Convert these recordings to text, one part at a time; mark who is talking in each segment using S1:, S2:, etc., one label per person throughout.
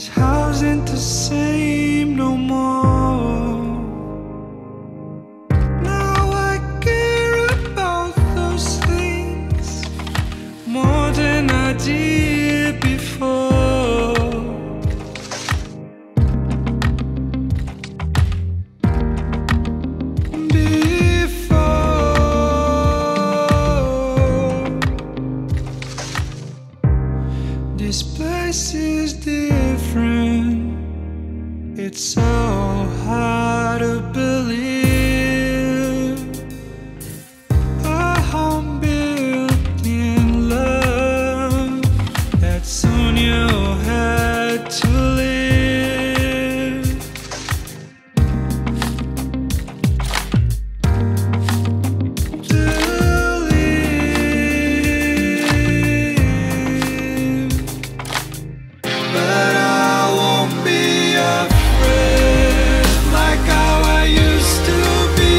S1: This house ain't the same no more. Now I care about those things more than I did before. This place is different. It's so hard to believe. A home built in love that soon you had to leave. But I won't be afraid like how I used to be.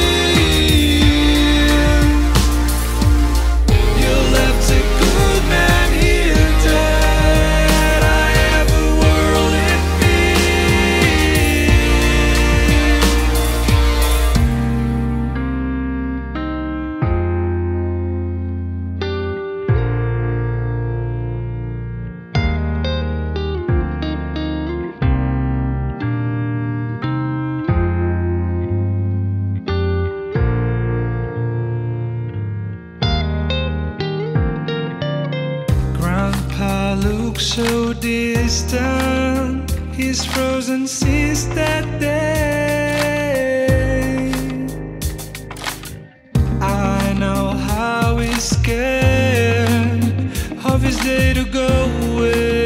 S1: You left a good man here dead. I have a world in me. Grandpa looks so distant. He's frozen since that day. I know how he's scared of his day to go away.